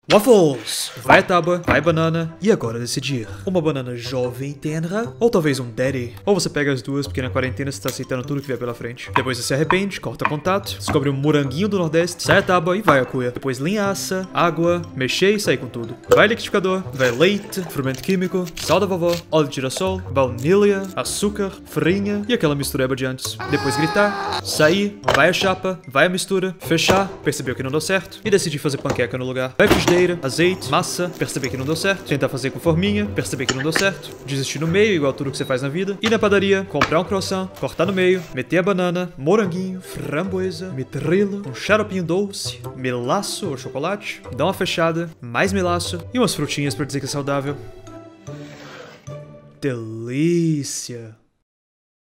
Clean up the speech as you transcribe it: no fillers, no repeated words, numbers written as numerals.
Waffles! Vai tábua, vai banana, e agora decidir. Uma banana jovem e tenra, ou talvez um daddy. Ou você pega as duas, porque na quarentena você tá aceitando tudo que vier pela frente. Depois você se arrepende, corta contato, descobre um moranguinho do Nordeste, sai a tábua e vai a cuia. Depois linhaça, água, mexer e sair com tudo. Vai liquidificador, vai leite, fermento químico, sal da vovó, óleo de girassol, baunilha, açúcar, farinha e aquela mistureba de antes. Depois gritar, sair, vai a chapa, vai a mistura, fechar, percebeu que não deu certo e decidir fazer panqueca no lugar. Vai frigideira, azeite, massa, perceber que não deu certo, tentar fazer com forminha, perceber que não deu certo, desistir no meio, igual tudo que você faz na vida, ir na padaria, comprar um croissant, cortar no meio, meter a banana, moranguinho, framboesa, mitrilo, um xaropinho doce, melaço ou chocolate, dar uma fechada, mais melaço e umas frutinhas pra dizer que é saudável. Delícia!